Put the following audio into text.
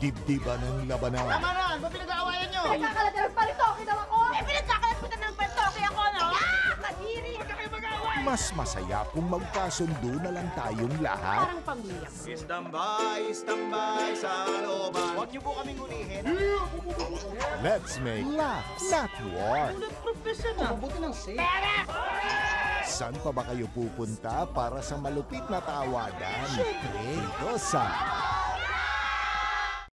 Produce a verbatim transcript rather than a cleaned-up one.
dibdiban ng labanan. Tama na! Ano ba pinag-aawayan nyo? Pinagkakalat ng palitoke daw ako! Eh, pinagkakalat mo ng palitoke ako, no? Ah! Kadiri! Huwag na kayo mag-aaway! Mas masaya kung magkasundo na lang tayong lahat. Parang pamilya. Standby, standby sa looban. Huwag niyo po kaming hulihin. Let's make laugh, not war. Professional. Mabuti ng safe. Saan pa ba kayo pupunta para sa malupit na tawadan? Dito sa